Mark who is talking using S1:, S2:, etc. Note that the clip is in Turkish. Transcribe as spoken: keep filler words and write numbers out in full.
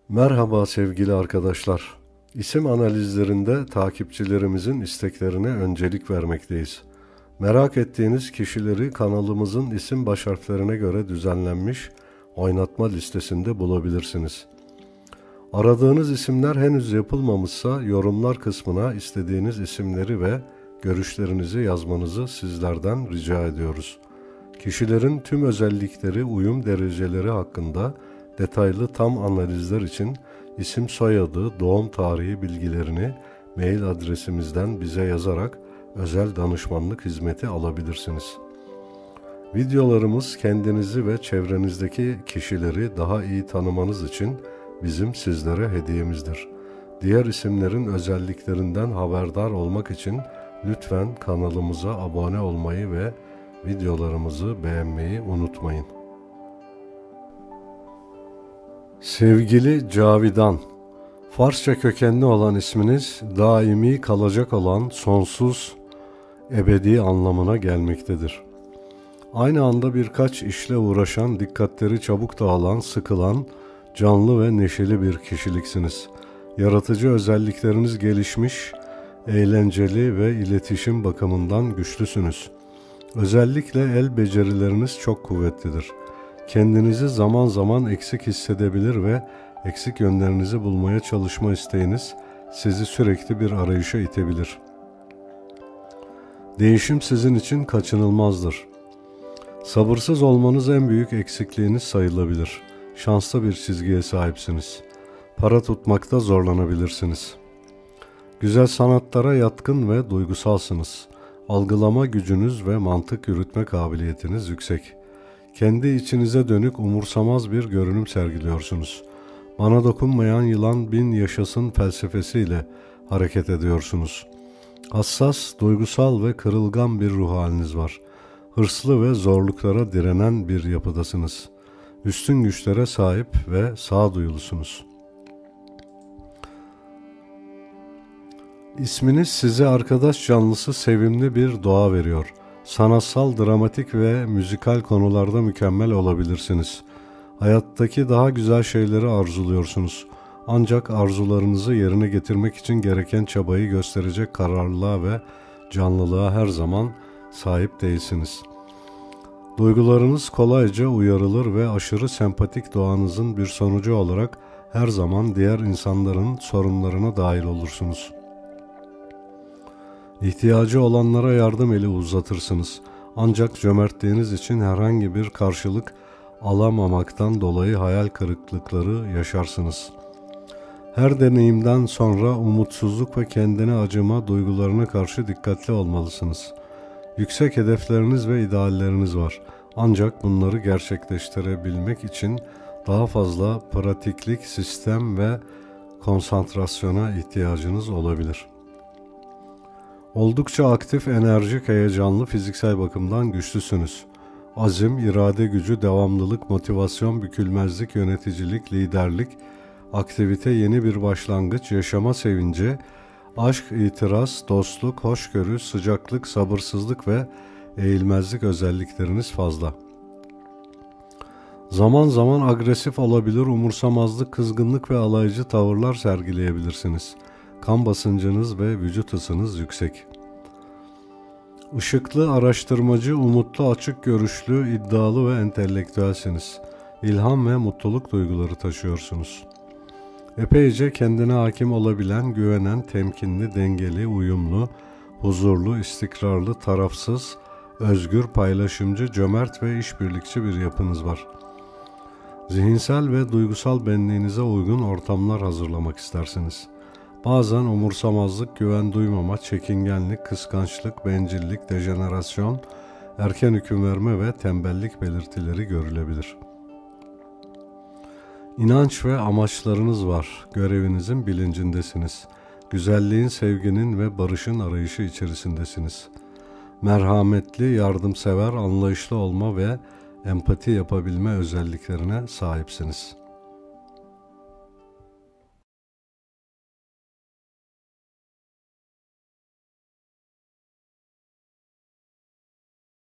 S1: Merhaba sevgili arkadaşlar. İsim analizlerinde takipçilerimizin isteklerine öncelik vermekteyiz. Merak ettiğiniz kişileri kanalımızın isim baş harflerine göre düzenlenmiş oynatma listesinde bulabilirsiniz. Aradığınız isimler henüz yapılmamışsa yorumlar kısmına istediğiniz isimleri ve görüşlerinizi yazmanızı sizlerden rica ediyoruz. Kişilerin tüm özellikleri, uyum dereceleri hakkında detaylı tam analizler için isim, soyadı, doğum tarihi bilgilerini mail adresimizden bize yazarak özel danışmanlık hizmeti alabilirsiniz. Videolarımız kendinizi ve çevrenizdeki kişileri daha iyi tanımanız için bizim sizlere hediyemizdir. Diğer isimlerin özelliklerinden haberdar olmak için lütfen kanalımıza abone olmayı ve videolarımızı beğenmeyi unutmayın. Sevgili Cavidan, Farsça kökenli olan isminiz daimi kalacak olan sonsuz, ebedi anlamına gelmektedir. Aynı anda birkaç işle uğraşan, dikkatleri çabuk dağılan, sıkılan, canlı ve neşeli bir kişiliksiniz. Yaratıcı özellikleriniz gelişmiş, eğlenceli ve iletişim bakımından güçlüsünüz. Özellikle el becerileriniz çok kuvvetlidir. Kendinizi zaman zaman eksik hissedebilir ve eksik yönlerinizi bulmaya çalışma isteğiniz sizi sürekli bir arayışa itebilir. Değişim sizin için kaçınılmazdır. Sabırsız olmanız en büyük eksikliğiniz sayılabilir. Şanslı bir çizgiye sahipsiniz. Para tutmakta zorlanabilirsiniz. Güzel sanatlara yatkın ve duygusalsınız. Algılama gücünüz ve mantık yürütme kabiliyetiniz yüksek. Kendi içinize dönük umursamaz bir görünüm sergiliyorsunuz. Bana dokunmayan yılan bin yaşasın felsefesiyle hareket ediyorsunuz. Hassas, duygusal ve kırılgan bir ruh haliniz var. Hırslı ve zorluklara direnen bir yapıdasınız. Üstün güçlere sahip ve sağduyulusunuz. İsminiz size arkadaş canlısı sevimli bir doğa veriyor. Sanatsal, dramatik ve müzikal konularda mükemmel olabilirsiniz. Hayattaki daha güzel şeyleri arzuluyorsunuz. Ancak arzularınızı yerine getirmek için gereken çabayı gösterecek kararlılığa ve canlılığa her zaman sahip değilsiniz. Duygularınız kolayca uyarılır ve aşırı sempatik doğanızın bir sonucu olarak her zaman diğer insanların sorunlarına dahil olursunuz. İhtiyacı olanlara yardım eli uzatırsınız. Ancak cömertliğiniz için herhangi bir karşılık alamamaktan dolayı hayal kırıklıkları yaşarsınız. Her deneyimden sonra umutsuzluk ve kendine acıma duygularına karşı dikkatli olmalısınız. Yüksek hedefleriniz ve idealleriniz var. Ancak bunları gerçekleştirebilmek için daha fazla pratiklik, sistem ve konsantrasyona ihtiyacınız olabilir. Oldukça aktif, enerjik, heyecanlı, fiziksel bakımdan güçlüsünüz. Azim, irade gücü, devamlılık, motivasyon, bükülmezlik, yöneticilik, liderlik, aktivite, yeni bir başlangıç, yaşama sevinci, aşk, itiraz, dostluk, hoşgörü, sıcaklık, sabırsızlık ve eğilmezlik özellikleriniz fazla. Zaman zaman agresif olabilir, umursamazlık, kızgınlık ve alaycı tavırlar sergileyebilirsiniz. Kan basıncınız ve vücut ısınız yüksek. Işıklı, araştırmacı, umutlu, açık görüşlü, iddialı ve entelektüelsiniz. İlham ve mutluluk duyguları taşıyorsunuz. Epeyce kendine hakim olabilen, güvenen, temkinli, dengeli, uyumlu, huzurlu, istikrarlı, tarafsız, özgür, paylaşımcı, cömert ve işbirlikçi bir yapınız var. Zihinsel ve duygusal benliğinize uygun ortamlar hazırlamak istersiniz. Bazen umursamazlık, güven duymama, çekingenlik, kıskançlık, bencillik, dejenerasyon, erken hüküm verme ve tembellik belirtileri görülebilir. İnanç ve amaçlarınız var. Görevinizin bilincindesiniz. Güzelliğin, sevginin ve barışın arayışı içerisindesiniz. Merhametli, yardımsever, anlayışlı olma ve empati yapabilme özelliklerine sahipsiniz.